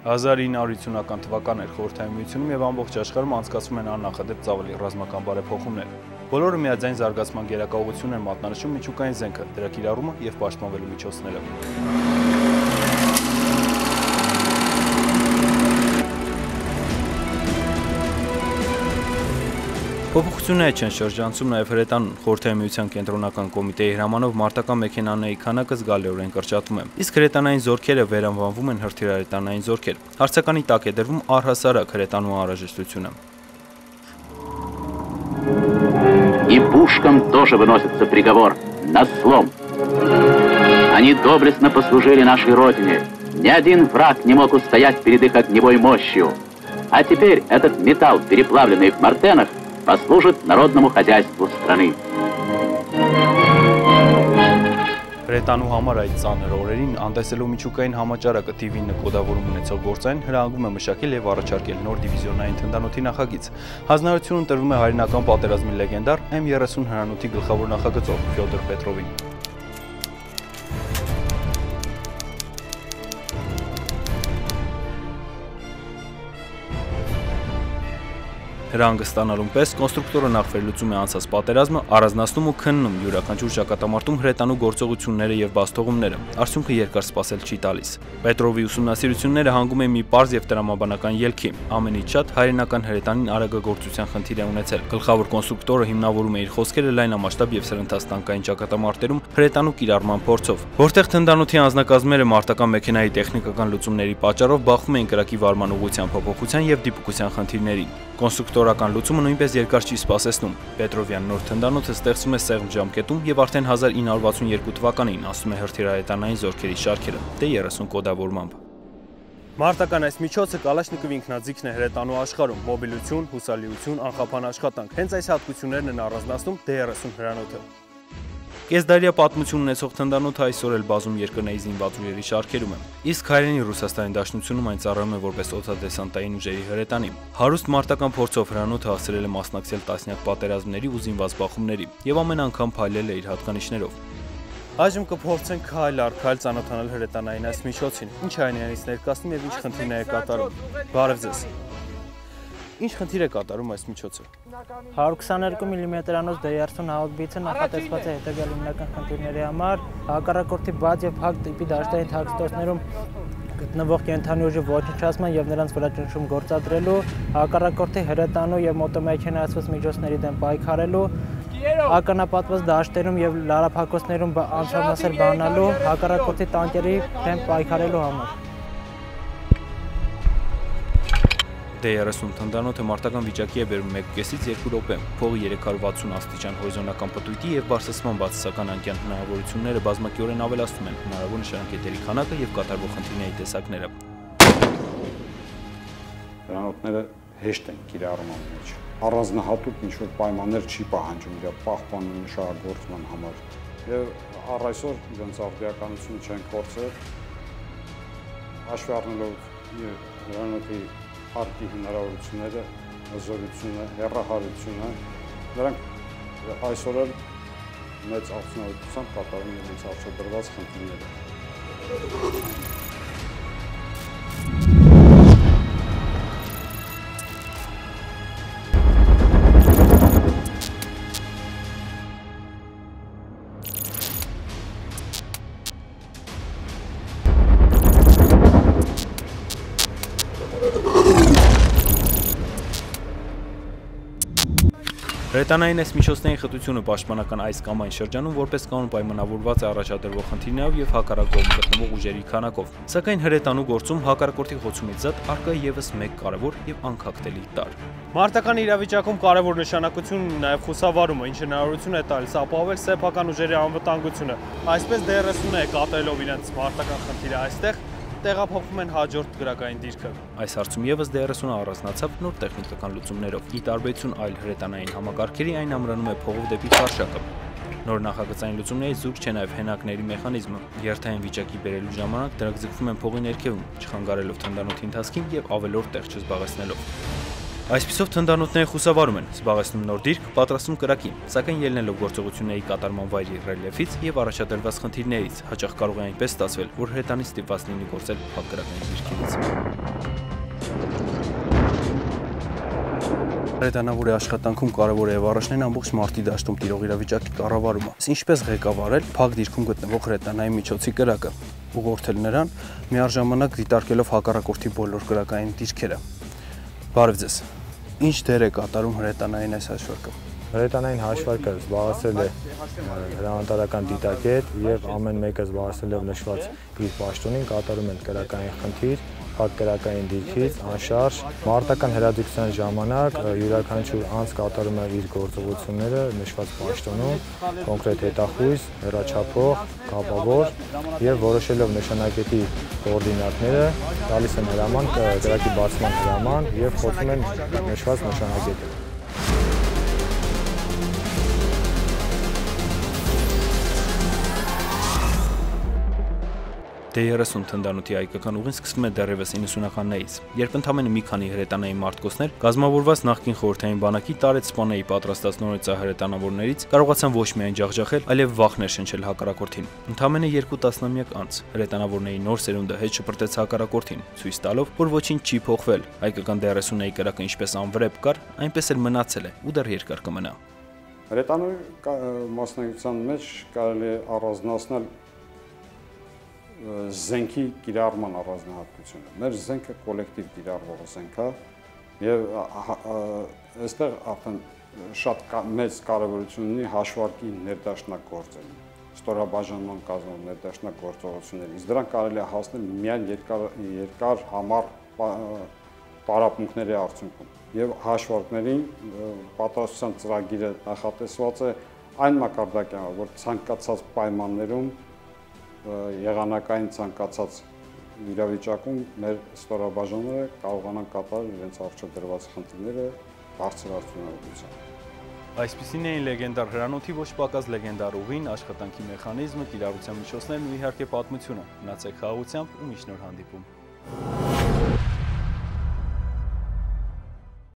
1950-ական թվականներ Խորհրդային Միությունում եւ ամբողջ աշխարհում անցկացվում են աննախադեպ ծավալի ռազմական բարեփոխումներ։ Բոլորը միաձայն զարգացման գերակայությունն են մատնանշում միջուկային զենքը, դրա կիրառումը եւ պաշտպանվելու միջոցները։ Փոփոխությունները չեն շրջանցում նաև հրետանուն։ Խորհրդային Միության կենտրոնական կոմիտեի հրամանով մարտական մեքենաների քանակը զգալիորեն կրճատում է։ Իսկ հրետանային զորքերը վերանվանվում են հրթիռահրետանային զորքեր։ Հարցականի տակ է դրվում առհասարակ հրետանու անհրաժեշտությունը։ И пушкам тоже выносится приговор на слом. Они доблестно послужили нашей Родине. Ни один враг не мог устоять перед их огневой мощью. А теперь этот металл, переплавленный в мартенах, послужит народному хозяйству страны. Հրետանու համար այդ ծանր օրերին անտեսելով միջուկային համաճարակը TV-ը կոդավորում ունեցող գործային հրահանգում է մշակել եւ առաջարկել նոր դիվիզիոնային թնդանոթի նախագիծ։ Հանձնարարությունը տրվում է հայրենական պատերազմի լեգենդար M30 հրանոթի գլխավոր նախագծող Ֆյոդոր Պետրովին։ Հրահանգը ստանալուն պես կոնստրուկտորը նախ վերլուծում է անցած պատերազմը, առանձնացնում ու քննում յուրաքանչյուր ճակատամարտում հրետանու գործողությունները եւ բաստողումները։ Արդյունքը երկար սպասել չի տալիս։ Պետրովի ուսումնասիրությունները հանգում են մի պարզ եւ տրամաբանական ելքի։ Ամենից շատ հայրենական հրետանին արագագործության խնդիր է ունեցել։ Գլխավոր կոնստրուկտորը հիմնավորում է իր խոսքերը լայնամասշտաբ եւ սրընթաց տանկային ճակատամարտերում հրետանու կիրառման փորձով, որտեղ թնդանոթի անձնակազմերը մարտական մեքենայի տեխնիկական լուծումների պատճառով բախվում են կրակի վարման ուղղության փոփոխության եւ դիպուկության խնդիրներին։ Կոնստրուկտորական լուծումը նույնպես երկար չի սպասեցնում։ Պետրովյան նոր թնդանոթը ստեղծում է սեղմ ժամկետում եւ արդեն 1962 թվականին ասում է հրթիռահրետանային զորքերի շարքերը, դե 30 կոդավորմամբ։ Մարտական այս միջոցը Կալաշնիկովի ինքնաձիգն է հրետանու աշխարհում՝ մոբիլություն, հուսալիություն, անխափան աշխատանք։ Հենց այս հատկություններն են առանձնացնում D30 հրանոթը։ Կեսդարյա պատմություն ունեցող թնդանոթը այսօր էլ բազում երկրների զինված ուժերի շարքերում է։ Իսկ հայրենի Ռուսաստանի Դաշնությունում այն ծառայում է որպես օդադեսանտային ուժերի հրետանի։ Հարուստ մարտական փորձով հրանոթը հասցրել է մասնակցել տասնյակ պատերազմների ու զինված բախումների եւ ամեն անգամ փայլել է իր հատկանիշներով։ Այժմ կփորձենք քայլ առ քայլ ծանոթանալ հրետանային այս միջոցին, ինչ այն իրենից ներկայացնում եւ ինչ խնդիրներ է կատարում։ Բարև ձեզ։ Ինչ խնդիր է կատարում այս միջոցը։ 122 մմ-անոց D30 հաուտբիցը նախատեսված է հետևյալ հիմնական խնդիրների համար՝ հակառակորդի բաց եւ փակ տիպի դաշտային թաքստոցներում գտնվող կենդանի ուժի ոչնչացման եւ նրանց վրա ճնշում գործադրելու, հակառակորդի հրետանու եւ մոտոմեքենայացված միջոցների դեմ պայքարելու, ականապատված դաշտերում եւ լարափակոցներում անցանասեր բանալու, հակառակորդի տանկերի դեմ պայքարելու համար։ D30 թնդանոթը մարտական վիճակի է բերում 1.5-ից 2 րոպե, փողի 360 աստիճան հորիզոնական պտույտի եւ բարձրացման բացասական անկյան հնարավորությունները բազմակիորեն ավելացնում են հնարավոր նշանակետերի քանակը եւ կատարվող խնդիրների տեսակները։ Հրանոթները հեշտ են կիրառման մեջ։ Առանձնահատուկ ինչ-որ պայմաններ չի պահանջում իր պահպանման շահագործման համար։ Եվ առ այսօր իրենց արդիականությունը չեն կորցրել։ Հաշվի առնելով հրանոթի հարկի հնարավորությունները, հզորությունը, հեռահարությունը, նրանք այսօր էլ մեծ արդյունավետությամբ կատարում են իրենց առաջադրված խնդիրները։ Հրետանային այս միջոցների խտությունը պաշտպանական այս կամ այն շրջանում որպես կանոն պայմանավորված է առաջադրվող խնդիրներով եւ հակառակ կողմում գտնվող ուժերի քանակով։ Սակայն հրետանու գործում հակառակորդի խոցումից զատ առկա է եւս մեկ կարևոր եւ անքակտելի տարր։ Մարտական իրավիճակում կարևոր նշանակություն ունի նաեւ խուսավարումը, ինչը հնարավորություն է տալիս ապահովել սեփական ուժերի անվտանգությունը։ Այսպես D30-ը է կատարելով իրենց մարտական խնդիրը այստեղ տեղափոխվում են հաջորդ գրակային դիրքը։ Այս հարցում եւս D30-ը առանձնացավ նոր տեխնիկական լուծումներով։ Ի տարբերություն այլ հրետանային համակարգերի, այն ամրանում է փողով դեպի քարշակը։ Նոր նախագծային լուծումներից զուրկ չէ նաեւ հենակների մեխանիզմը։ Երթային վիճակի բերելու ժամանակ դրանք ձգվում են փողի ներքևում, չխանգարելով թնդանոթի ընթացքին եւ ավելորդ տեղ չզբաղեցնելով։ Այսպիսով թնդանոթները խուսավարում են, զբաղեցնում նոր դիրք, պատրաստում կրակի, սակայն ելնելով գործողությունների կատարման վայրի ռելիեֆից եւ առաջադրված խնդիրներից, հաճախ կարող է այնպես ստացվել, որ հրետանից ստիպված լինի գործել փակ կրակային դիրքերից։ Հրետանավորի աշխատանքում կարևոր է վարաշներն ամբողջ մարտի դաշտում տիրող իրավիճակի կառավարումը։ Ինչպես ղեկավարել փակ դիրքում գտնվող հրետանային միջոցի կրակը, ուղղորդել նրան միաժամանակ դիտարկելով հակառակորդի բոլոր կրակային դիրքերը։ Բարև ձեզ։ Ինչ դեր է կատարում հրետանային այս հաշվարկը։ Հրետանային հաշվարկը զբաղեցրել է հրամանատարական դիտակետ եւ ամեն մեկը զբաղեցնելով նշված իր պաշտոնին կատարում են կրակային խնդիր, փակ կրակային դիրքից, անշարժ, մարտական հրաձգության ժամանակ յուրաքանչյուր անձ կատարում է իր գործողությունները նշված պաշտոնում, կոնկրետ հետախույզ, հեռաչափող, կապավոր եւ որոշելով նշանակետի կոորդինատները տալիս են հրաման կրակի բացման հրաման եւ խոցում են նշված նշանակետը։ Դե 30 թնդանոթի հայկական ուղին սկսվում է դեռևս 90-ականներից, երբ ընդամենը մի քանի հրետանային մարտկոցներ կազմավորված նախկին խորհրդային բանակի տարեց սպանեի պատրաստած նորից կարողացան ոչ միայն ջախջախել, այլև վախներ շնչել հակառակորդին։ Ընդամենը 2 տասնամյակ անց հրետանավորների նոր սերունդը հետ շպրտեց հակառակորդին, ցույց տալով, որ ոչինչ չի փոխվել։ Հայկական 30-այի կրակը ինչպես անվրեպ կար, այնպես էլ մնացել է ու դեռ երկար կմնա։ Հրետանոյի մասնակցության մեջ կարելի է առանձնացնել զենքի կիրառման առանձնահատկությունը։ Մեր զենքը կոլեկտիվ կիրառվող զենք է եւ այստեղ արդեն շատ մեծ կարևորություն ունի հաշվարկի ներդաշնակորձելը, ստորաբաժանման կազմով ներդաշնակորձողությունները։ Իսկ դրան կարելի է հասնել միայն երկար համառ պարապմունքների արդյունքում։ Եվ հաշվարկներին պատասխանատվության ծրագիրը նախատեսված է այն մակարդակին, որ ցանկացած պայմաններում եղանակային ցանկացած իրավիճակում մեր ստորաբաժանները կարողանան կատարել իրենց առջև դրված խնդիրները բարձր արդյունավետությամբ։ Այսպիսին էին լեգենդար հրանոթի ոչ պակաս լեգենդար ուղին, աշխատանքի մեխանիզմը, կիրառության միջոցներն ու իհարկե պատմությունը։ Մնացեք խաղաղությամբ ու մի շնորհանդիպում։